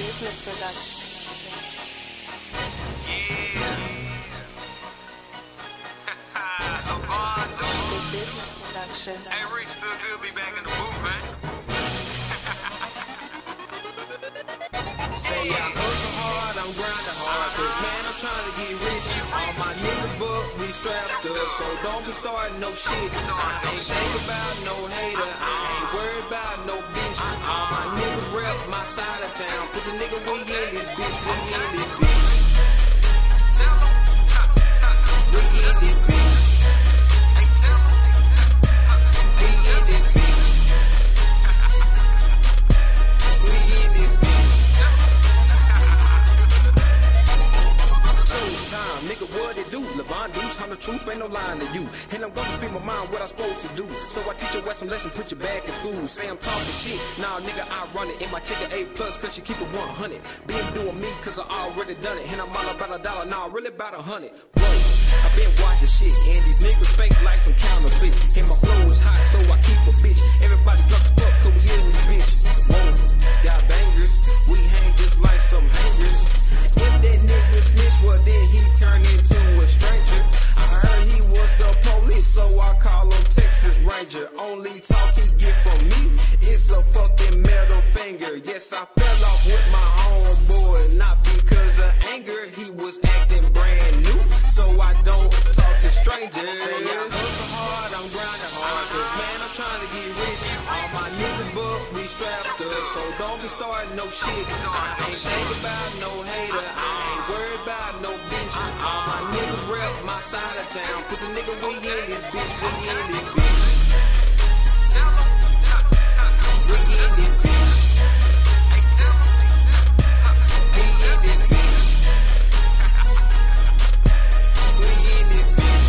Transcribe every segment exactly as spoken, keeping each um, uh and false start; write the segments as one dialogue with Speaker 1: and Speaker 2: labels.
Speaker 1: Business Production.
Speaker 2: Yeah. Abando.
Speaker 1: Big Business Production.
Speaker 2: Hey, Reese, feel good be back in the booth, man.
Speaker 3: Say I hustle hard, I'm grinding hard, cause man, I'm trying to get rich. All my niggas book, we strapped up, so don't be starting no shit. I ain't think about no hater, I ain't worried about no bitch. All my niggas rep my side of town, cause a nigga, we in this bitch, we in this bitch. We in this bitch. We in this bitch. We in this bitch. Time, nigga, what it do? LeBron Deuce, I'm the truth, ain't no lying to you. And I'm gonna speak my mind, what I'm supposed to do. So I teach your ass some lessons, put you back in school. Say I'm talking shit, nah, nigga, I run it. And my chicken A plus, cause she keep it one hundred. Been doing me, cause I already done it. And I'm all about a dollar, nah, really about a hundred. Whoa, I been watching shit, and these niggas fake like some counterfeit. And my flow is hot, so I keep a bitch. Everybody drunk as fuck, cause we in this bitch. Whoa, got bangers, we hang just like some hangers. If that nigga snitch, well then he turned into a stranger. I heard he was the police, so I call him Texas Ranger. Only talk he get from me is a fucking middle finger. Yes, I fell off with my homeboy, not because of anger. He was acting brand new, so I don't talk to strangers. Say I hustle hard, I'm grinding hard, cause man, I'm trying to get rich. All my niggas book, we strapped up, so don't be starting no shit. I ain't think about no hater, I ain't worried about no bitch. All my niggas rep my side of town, cause a nigga, we in this bitch, we in this bitch. We in this bitch. We in this bitch. We in this bitch.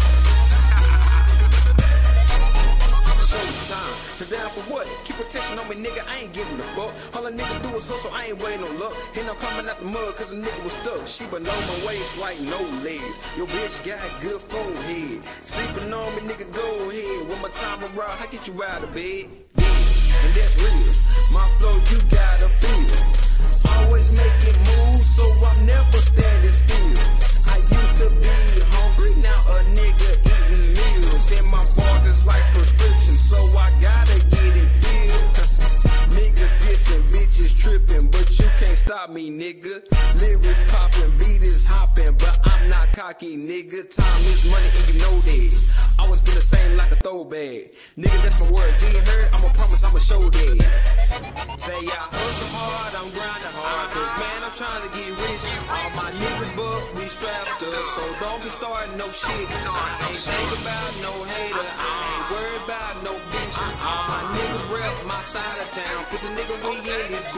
Speaker 3: Showtime. So down for what? Keep attention on me, nigga, I ain't giving a fuck. All a nigga do is hustle, I ain't waiting on luck. And I'm coming out the mud cause a nigga was stuck. She below my waist like no legs. Your bitch got good forehead. Sleeping on me, nigga, go ahead. When my time around, I get you out of bed. Yeah, and that's real. My flow, you gotta feel. Always making moves, so I'm never standing still. I used to be hungry, now a nigga eating meals. And my bars is like prescriptions, so I gotta get it filled. Niggas dissing, bitches tripping, but you can't stop me, nigga. Lyrics popping, beat is hopping, but I'm not cocky, nigga. Time is money and you know that. Always been the same like a throwback. Nigga, that's my word. You ain't heard? I'ma promise I'ma show that. Say I hustle hard, I'm grinding hard, cause man, I'm trying to get rich. All my niggas book, we strapped up, so don't be starting no shit. I ain't think about no hater, I ain't worried about no bitch. All my niggas rep my side of town, cause a nigga, we in this